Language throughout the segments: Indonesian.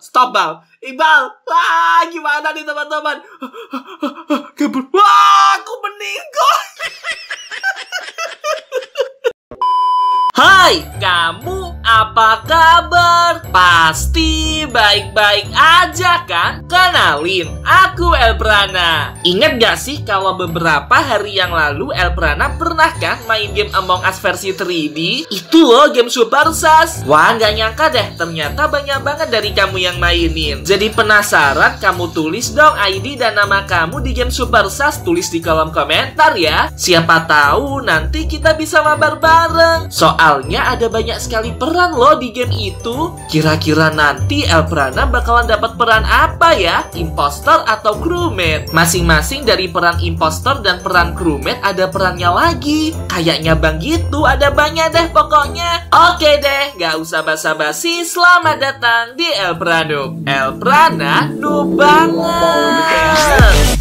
stop Bal. Iqbal, wah gimana nih teman-teman? Kabur, wah aku meninggal. Hai, kamu apa kabar? Pasti baik-baik aja kan? Kenalin, aku Elprana. Ingat gak sih kalau beberapa hari yang lalu Elprana pernah kan main game Among Us versi 3D? Itu loh game Super Sas. Wah, gak nyangka deh, ternyata banyak banget dari kamu yang mainin. Jadi penasaran? Kamu tulis dong ID dan nama kamu di game Super Sas. Tulis di kolom komentar ya. Siapa tahu nanti kita bisa mabar bareng. Soalnya ada banyak sekali peran loh di game itu. Kira-kira nanti Elprana bakalan dapat peran apa ya? Impostor atau crewmate? Masing-masing dari peran impostor dan peran crewmate ada perannya lagi. Kayaknya bang gitu, ada banyak deh pokoknya. Oke deh, gak usah basa-basi. Selamat datang di Elprana. Elprana noob banget.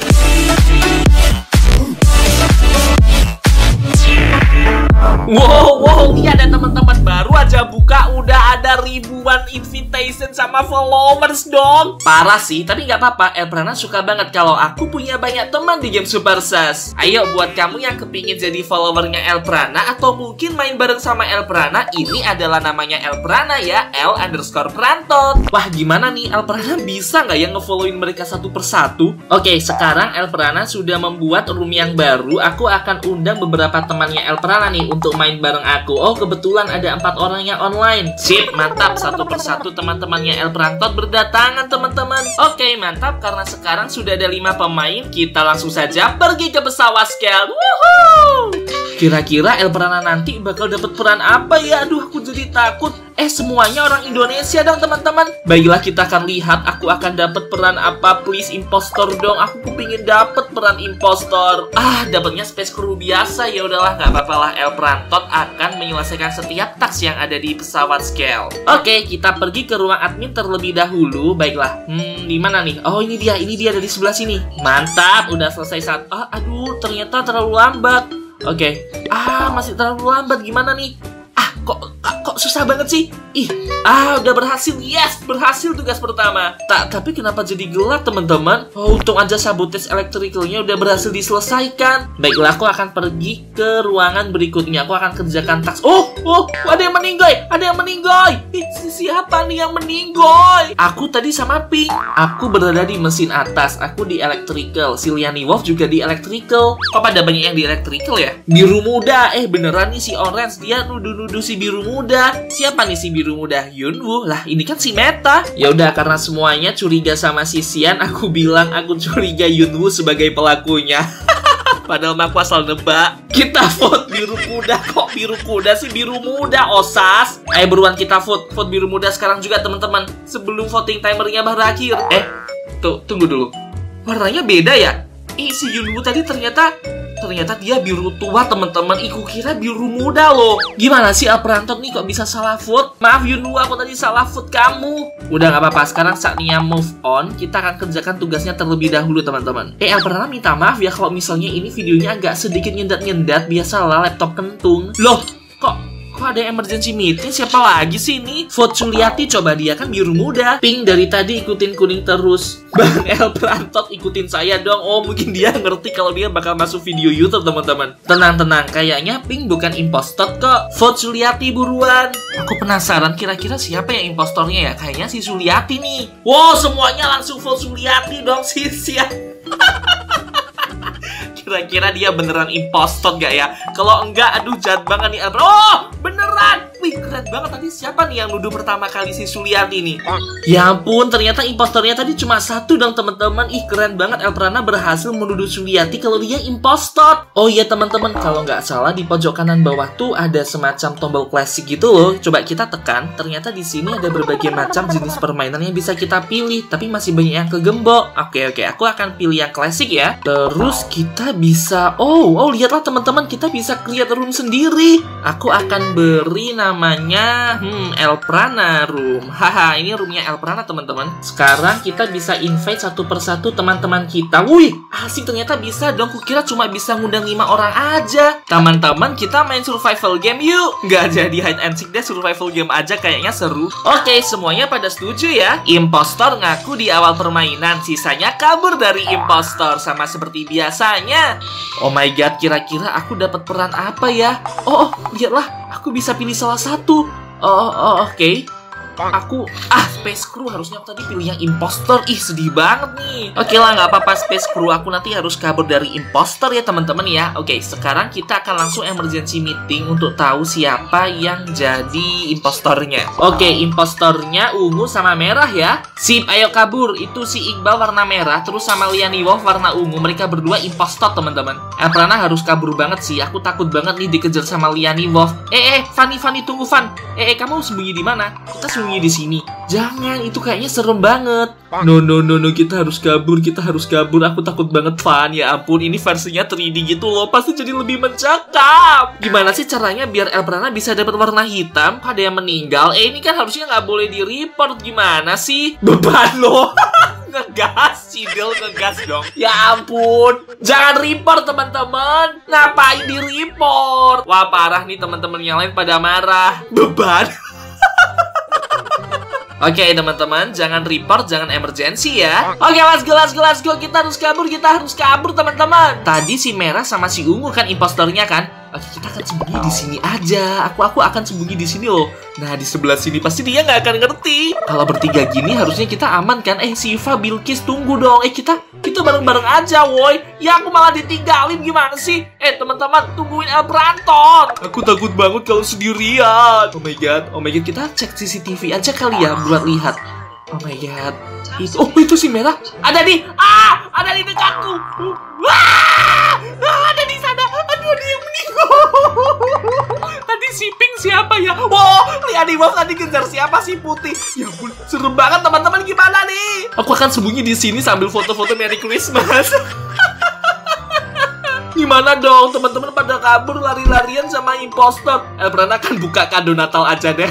Wow, lihat ya teman-teman, baru aja buka udah ada ribuan invitation sama followers dong. Parah sih, tapi nggak apa-apa. Elprana suka banget kalau aku punya banyak teman di game Super Sas. Ayo buat kamu yang kepingin jadi followernya Elprana atau mungkin main bareng sama Elprana, ini adalah namanya Elprana ya, L_Prantot. Wah gimana nih, Elprana bisa nggak ya ngefollowin mereka satu persatu? Oke, sekarang Elprana sudah membuat room yang baru. Aku akan undang beberapa temannya Elprana nih untuk main bareng aku. Oh, kebetulan ada 4 orang yang online. Sip, mantap. Satu persatu teman-temannya Elprantot berdatangan, teman-teman. Oke, mantap. Karena sekarang sudah ada 5 pemain, kita langsung saja pergi ke pesawat scale. Woohoo! Kira-kira Elprana nanti bakal dapat peran apa ya? Aduh, aku jadi takut. Semuanya orang Indonesia dong, teman-teman. Baiklah, kita akan lihat aku akan dapat peran apa. Please, impostor dong. Aku kepingin dapat peran impostor. Dapatnya space crew biasa. Ya udahlah, nggak apa-apa lah. Elprantot akan menyelesaikan setiap task yang ada di pesawat scale. Oke, kita pergi ke ruang admin terlebih dahulu. Baiklah. Di mana nih? Oh, ini dia dari sebelah sini. Mantap, udah selesai saat. Aduh, ternyata terlalu lambat. Oke. Masih terlalu lambat. Gimana nih? Kok susah banget sih? Udah berhasil. Yes, berhasil tugas pertama. Tapi kenapa jadi gelap, teman-teman? Untung aja sabotage electricalnya udah berhasil diselesaikan. Baiklah, aku akan pergi ke ruangan berikutnya. Aku akan kerjakan task. Ada yang meninggal. Siapa nih yang meninggal? Aku tadi sama Pink. Aku berada di mesin atas. Aku di electrical. Si Liani Wolf juga di electrical. Kok pada banyak yang di electrical ya? Biru muda. Beneran nih si Orange. Dia nuduh-nuduh si biru muda. Siapa nih si biru muda? Yunwoo. Lah, ini kan si Meta. Ya udah, karena semuanya curiga sama si Xian, aku bilang aku curiga Yunwoo sebagai pelakunya. Padahal aku asal nebak. Kita vote biru kuda. Kok biru kuda sih? Biru muda, osas. Ayo buruan kita vote. Vote biru muda sekarang juga, teman-teman. Sebelum voting timernya berakhir. Tunggu dulu. Warnanya beda ya? Si Yunwoo tadi ternyata dia biru tua, teman-teman. Aku kira biru muda loh. Gimana sih Elprantot nih kok bisa salah vote? Maaf Yunwoo, aku tadi salah vote kamu. Udah gak apa-apa, sekarang saatnya move on. Kita akan kerjakan tugasnya terlebih dahulu, teman-teman. Elprantot minta maaf ya kalau misalnya ini videonya agak sedikit nyendat-nyendat. Biasalah laptop kentung. Loh, kok ada emergency meeting? Siapa lagi sih ini? Vote Suliati, coba, dia kan biru muda. Pink dari tadi ikutin kuning terus. Bang Elprantot ikutin saya dong. Mungkin dia ngerti kalau dia bakal masuk video YouTube, teman-teman. Tenang, kayaknya Pink bukan impostor kok. Vote Suliati buruan. Aku penasaran kira-kira siapa yang impostornya ya? Kayaknya si Suliati nih. Wow, semuanya langsung vote Suliati dong, siap. Kira-kira dia beneran impostor gak ya? Kalau enggak, aduh jahat banget nih Elprantot. Beneran. Wih, keren banget. Tadi siapa nih yang nuduh pertama kali si Suliati nih? Ya ampun, ternyata impostornya tadi cuma 1 dong, teman-teman. Keren banget Elprana berhasil menuduh Suliati kalau dia impostor. Oh iya teman-teman, kalau nggak salah di pojok kanan bawah tuh ada semacam tombol klasik gitu loh. Coba kita tekan. Ternyata di sini ada berbagai macam jenis permainan yang bisa kita pilih, tapi masih banyak yang kegembok. Oke, aku akan pilih yang klasik ya. Terus kita bisa lihatlah teman-teman, kita bisa create room sendiri. Aku akan beri nama namanya Elprana Room. Haha, ini roomnya Elprana teman-teman. Sekarang kita bisa invite satu persatu teman-teman kita. Wih, asik ternyata bisa dong. Kukira cuma bisa ngundang 5 orang aja. Teman-teman, kita main survival game yuk. Nggak jadi hide and seek deh, survival game aja kayaknya seru. Oke, semuanya pada setuju ya. Impostor ngaku di awal permainan, sisanya kabur dari impostor sama seperti biasanya. Oh my god, kira-kira aku dapat peran apa ya? Oh, lihatlah, aku bisa pilih salah satu. Oke. Aku, Space Crew, harusnya aku tadi pilih yang impostor. Ih, sedih banget nih. Oke lah, nggak apa-apa Space Crew, aku nanti harus kabur dari impostor ya teman-teman ya. Oke, sekarang kita akan langsung emergency meeting untuk tahu siapa yang jadi impostornya. Oke, impostornya ungu sama merah ya. Sip, ayo kabur. Itu si Iqbal warna merah, terus sama Liani Wolf warna ungu. Mereka berdua impostor teman-teman. Elprana harus kabur banget sih. Aku takut banget nih dikejar sama Liani Wolf. Fanny, tunggu Fan. Kamu sembunyi di mana? Kita sembunyi di sini. Jangan, itu kayaknya serem banget. No, kita harus kabur. Aku takut banget, Fan. Ya ampun, ini versinya 3D gitu loh. Pasti jadi lebih mencekam. Gimana sih caranya biar Elprana bisa dapat warna hitam? Ada yang meninggal. Ini kan harusnya nggak boleh di-report. Gimana sih? Beban loh. Ngegas, Cidel ngegas dong. Ya ampun, jangan report teman-teman. Ngapain di-report? Wah, parah nih teman-teman yang lain pada marah. Beban. Oke teman-teman, jangan report, jangan emergency ya. Oke, let's go. Kita harus kabur teman-teman. Tadi si merah sama si ungu kan impostornya kan. Oke, kita akan sembunyi di sini aja. Aku akan sembunyi di sini loh. Nah, di sebelah sini pasti dia nggak akan ngerti. Kalau bertiga gini harusnya kita aman kan? Siva, Bilkis, tunggu dong. Kita bareng-bareng aja, woi. Ya, aku malah ditinggalin, gimana sih? Teman-teman, tungguin Elpranton. Aku takut banget kalau sendirian. Oh my god, kita cek CCTV aja kali ya buat lihat. Oh my god. Itu si merah. Ada di dekatku. Ada di sana. Aduh, dia meninggal. Tadi si Pink siapa ya? Wow, Liani Wolf tadi kejar siapa sih putih? Ya ampun, serem banget teman-teman, gimana nih? Aku akan sembunyi di sini sambil foto-foto Merry Christmas. Gimana dong, teman-teman pada kabur lari-larian sama impostor. Elprana kan buka kado Natal aja deh.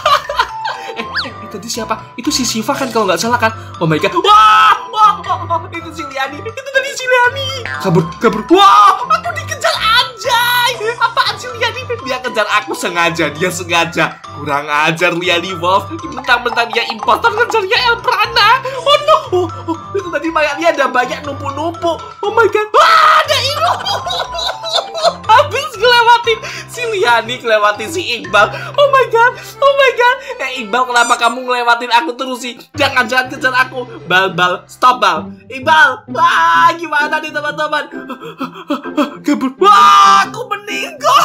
Tadi siapa? Itu si Siva kan kalau nggak salah kan? Oh my god. Wah, itu si Liani. Itu tadi si Liani. Kabur. Wah, aku dikejar anjay. Apaan si Liani? Dia kejar aku sengaja. Kurang ajar Liani Wolf. Mentang-mentang dia impostor ngejarnya Elprana. Oh no. Itu tadi mayatnya ada banyak numpu-numpu. Oh my god. Wah, ada Iru. Habis ngelewatin si Liani, ngelewatin si Iqbal. Oh my god. Iqbal, kenapa kamu ngelewatin aku terus sih? Jangan kejar aku. Bal, stop Bal. Iqbal, wah, gimana nih teman-teman? Kabur. Wah, aku meninggal.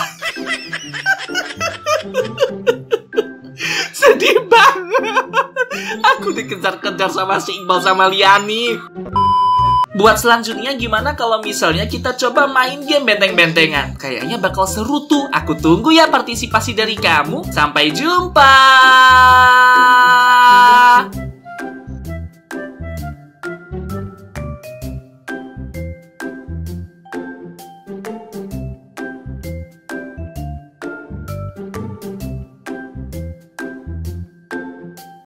Sedih banget. Aku dikejar-kejar sama si Iqbal sama Liani. Buat selanjutnya gimana kalau misalnya kita coba main game benteng-bentengan? Kayaknya bakal seru tuh. Aku tunggu ya partisipasi dari kamu. Sampai jumpa.